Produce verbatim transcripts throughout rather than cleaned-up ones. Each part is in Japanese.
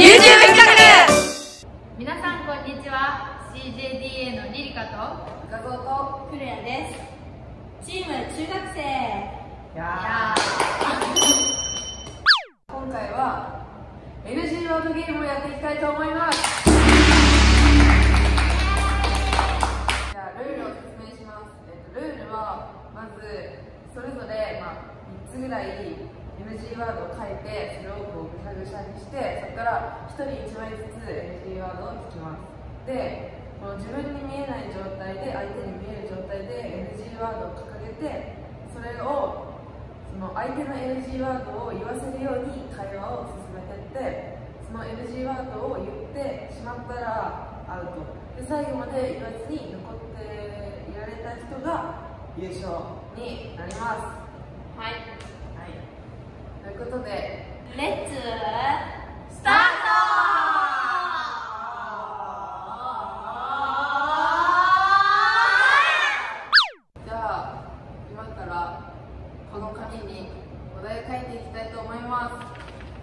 YouTube 企画。 皆さんこんにちは。 シージェーディーエー のリリカと画像とクレアです。チーム中学生。 や今回は エヌジー ワードゲームをやっていきたいと思います。じゃあルールを説明します。えっと、ルールはまずそれぞれ、まあ、みっつぐらい エヌジー ワードを書いて、それをこうぐしゃぐしゃにして、そこからひとりいちまいずつ エヌジー ワードを引きます。で、この自分に見えない状態で、相手に見える状態で エヌジー ワードを掲げて、それをその相手の エヌジー ワードを言わせるように会話を進めていって、その エヌジー ワードを言ってしまったらアウトで、最後まで言わずに残っていられた人が優勝になります。 はい。 はい、ということでレッツスターじゃあ今からこの紙にお題を書いていきたいと思います。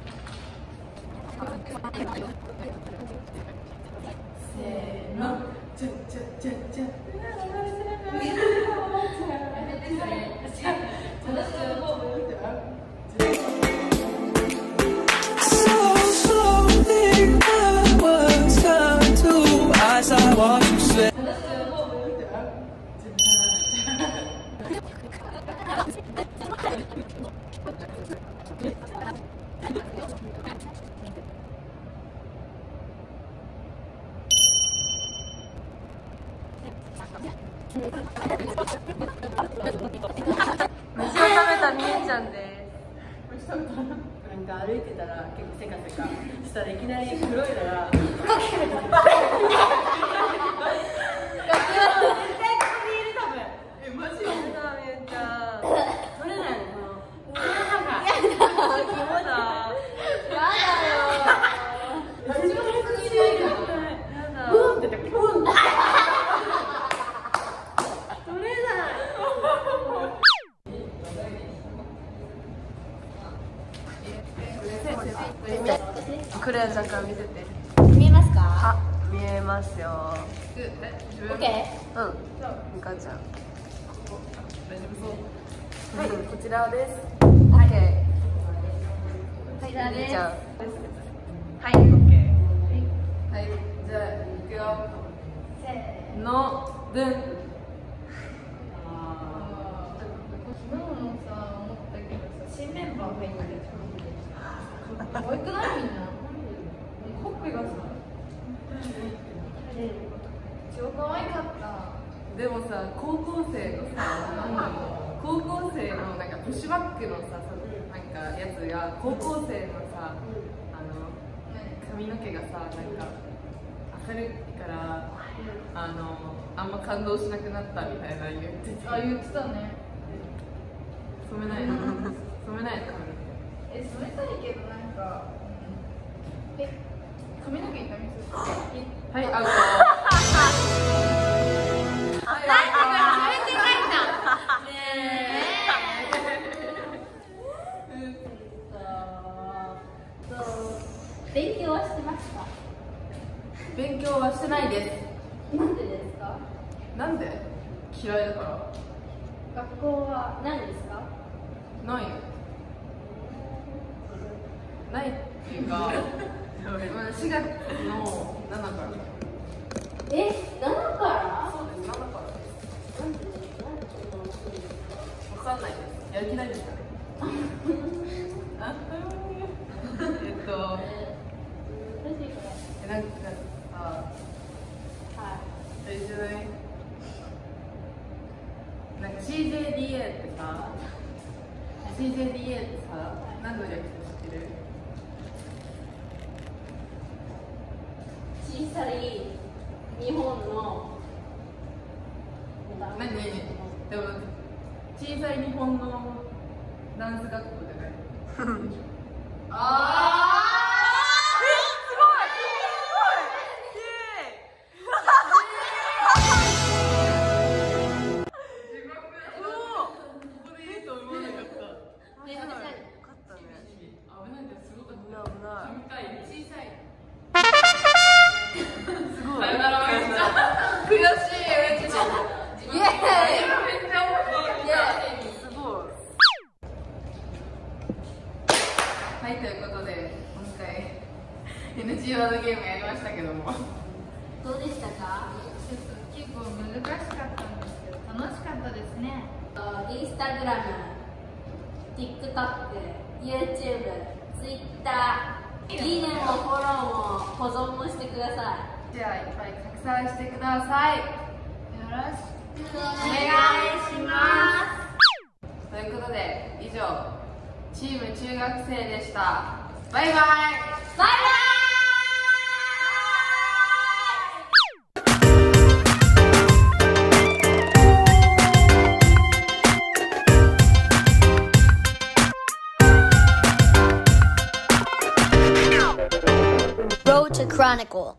せーの、じゃじゃじゃじゃ。 虫を食べたみえちゃんです。 なんか歩いてたら結構せかせかしたらいきなり黒いのがクレアちゃんから見せて。 見えますか？ あ、見えますよ。 オッケー。 うん。みかちゃん。 大丈夫そう。 はい、こちらです。オッケー。 こちらです。 みーちゃん。はい、オッケー。 はい、じゃあいくよ。 せーの。 のぶん。 昨日もさ、思ったけどさ、新メンバー入ってるじゃん。可愛くないみんな。ほっぺがさ、超可愛かった。 でもさ、高校生のさ、高校生のなんかプッシュバックのさ、なんかやつが高校生のさ、あの髪の毛がさ、なんか明るいからあのあんま感動しなくなったみたいな言ってて。 あ、言ってたね。 染めないの？染めないの髪のえ、染めたいけどなんか、うん、え、髪の毛痛みそう。 毛。はい、アウト。 勉強はしてますか？ 勉強はしてないです。 なんでですか？ なんで？嫌いだから。 学校はないですか？ ないよ。ないっていうか、しがつのななから。 え、ななからそうです、ななからです。 なんでなんでそんなのするんですか？ わかんないです。やる気ないですかね。あえっと、 難しいこえなんかさ、 れ。はい。 あれじゃない？なんか シージェーディーエー ってさ、シージェーディーエー ってさ、何の略か知ってる？ 小さい日本の何？でも小さい日本のダンス学校じゃない？ああ。 危ないです。すごかった。危ない。 小さいジーワードゲームやりましたけども、 どうでしたか？ ちょっと結構難しかったんですけど楽しかったですね。 インスタグラム、TikTok、YouTube、Twitter、いいねもフォローも保存もしてください。 じゃあいっぱい拡散してください。 よろしくおお願願いいしまということで以上チーム中学生でした。バイバイ。 す。バイバイ。 Road to Chronicle.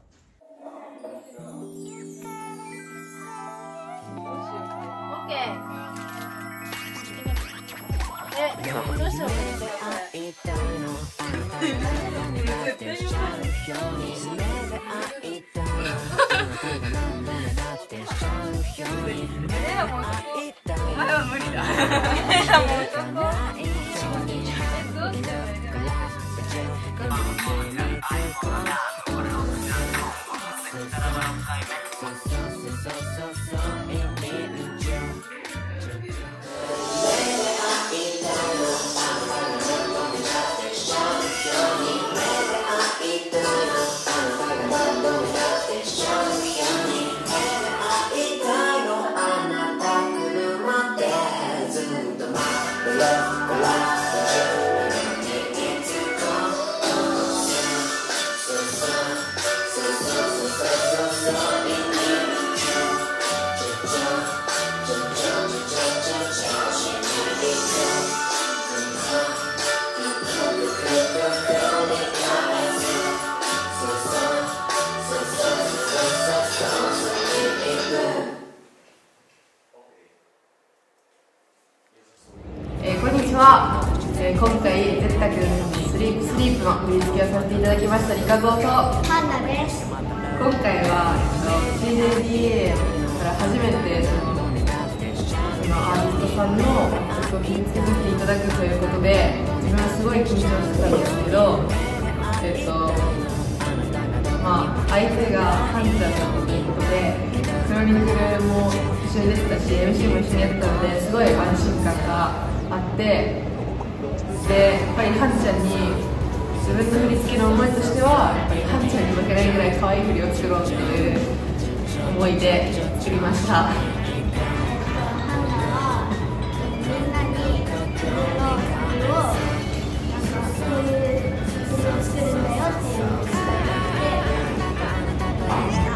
えーこんにちは。えー今回ゼッタ君のスリープスリープの振り付けをさせていただきましたリカゾーと、 ハンナです。 今回は、えっと、シージェーディーエー から初めてそのそのアーティストさんの曲を振り付けさせていただくということで、自分はすごい緊張してたんですけど、えっとまあ相手がハンちゃんだったということで、クロニクルも一緒に出てたし エムシー も一緒にやってたので、すごい安心感があって、でやっぱりハンちゃんに自分の振り付けの思いとしては、やっぱりハンちゃんに負けないぐらい可愛い振りを作ろうっていう思いで作りました。 ハンナはみんなに自分の曲をなんかこういう曲を作るんだよっていうのを伝えたくてした。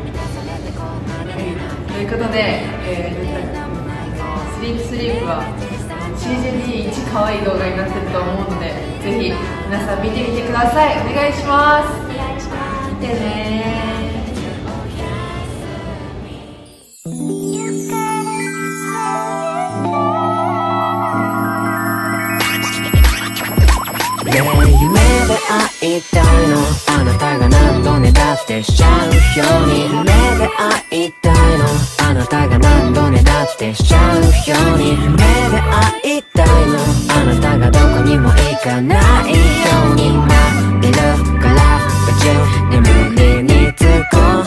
ということで、えー、スリープスリープは シージェーディー 一可愛い動画になってると思うので、ぜひ皆さん見てみてください。お願いします。 お願いします。 見てねねえ夢で会いたいの、あなたが何度ねだってしちゃうように。夢で会いたいの、あなたが何度ねだってしちゃうように。夢で会いたいの、あなたがどこにも行かないように。待ってるから宇宙眠りにつこう。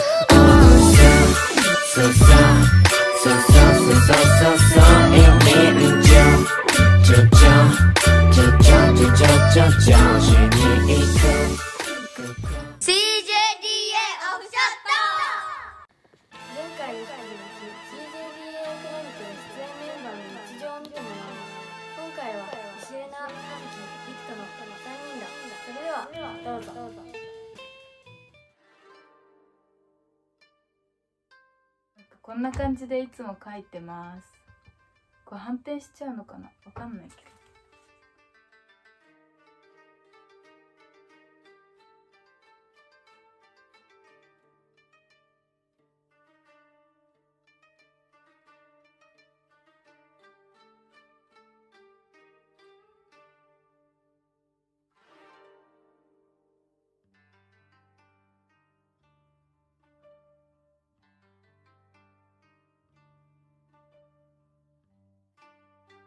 そうそうそうそうそうそうそうそう意味上ちょちょちょちょちょちょちょ調子に行くシージェーディーエー オフショット。前回に引き続き シージェーディーエー クロニクル出演メンバーの日常を見てもらう。今回は石レナ、ハンキ、リクトのさんにんだ。それではどうぞ。 こんな感じでいつも書いてます。これ反転しちゃうのかな、わかんないけど。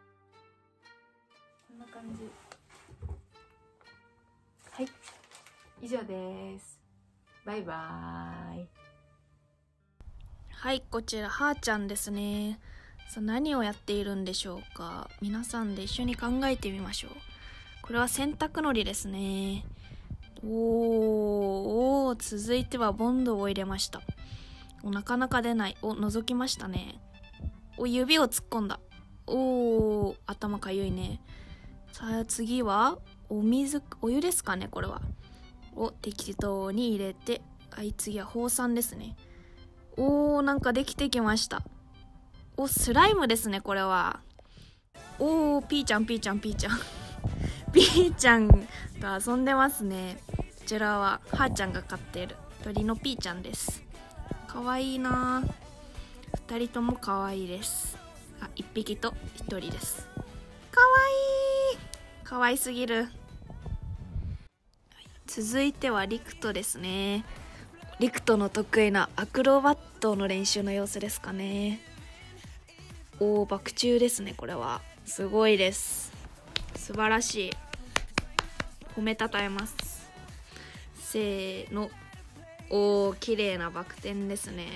こんな感じ。はい。 以上です。バイバーイ。 はい、こちらはーちゃんですね。さあ何をやっているんでしょうか。皆さんで一緒に考えてみましょう。これは洗濯のりですね。おーおー、続いてはボンドを入れました。お、なかなか出ない。お、覗きましたね。お、指を突っ込んだ。おー、頭かゆいね。さあ次はお水、お湯ですかね、これは。を適当に入れて、はい、次は放酸ですね。おー、なんかできてきました。お、スライムですね、これは。おー、ピーちゃん、ピーちゃん、ピーちゃん。ピーちゃんと遊んでますね。こちらは、はーちゃんが飼っている鳥のピーちゃんです。かわいいなぁ。二人ともかわいいです。あ、一匹と一人です。かわいい。かわいすぎる。続いてはリクトですね。リクトの得意なアクロバットの練習の様子ですかね。おー、バク宙ですね、これは。すごいです。素晴らしい。褒めたたえます。せーの。おー、綺麗なバク転ですね。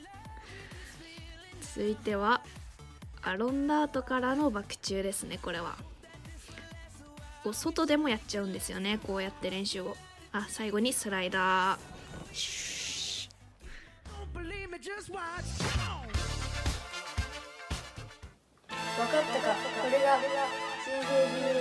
続いてはアロンダートからのバク宙ですね、これは。お、外でもやっちゃうんですよね、こうやって練習を。あ、最後にスライダー。シュー。 分かったか、これが シージェービー